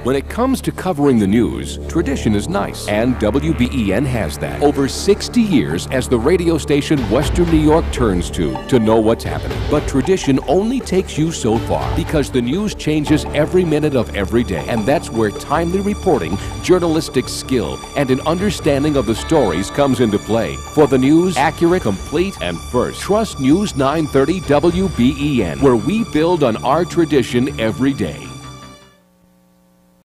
When it comes to covering the news, tradition is nice, and WBEN has that. Over 60 years as the radio station Western New York turns to know what's happening. But tradition only takes you so far, because the news changes every minute of every day, and that's where timely reporting, journalistic skill, and an understanding of the stories comes into play. For the news, accurate, complete, and first, trust News 930 WBEN, where we build on our tradition every day.